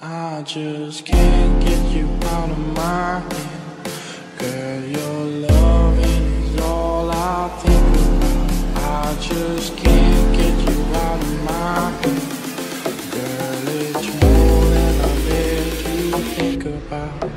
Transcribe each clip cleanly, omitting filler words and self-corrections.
I just can't get you out of my head. Girl, your loving is all I think about. I just can't get you out of my head. Girl, it's more than I dare to think about.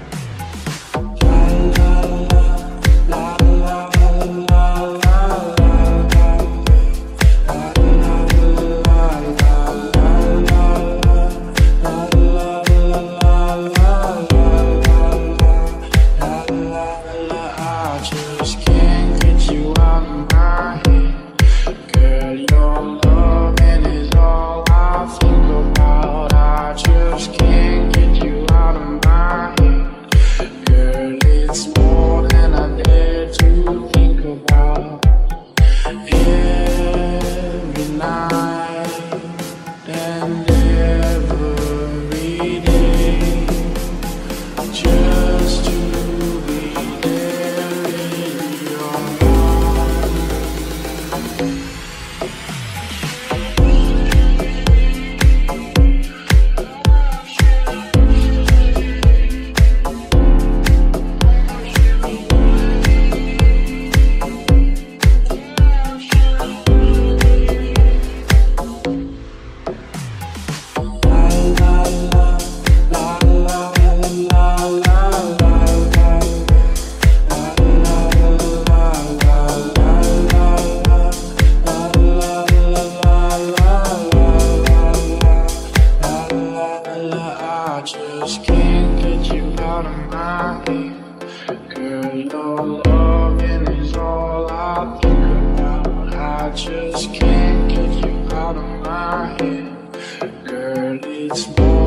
I just can't get you out of my head. Girl, your loving is all I think about. I just can't get you out of my head. Girl, it's more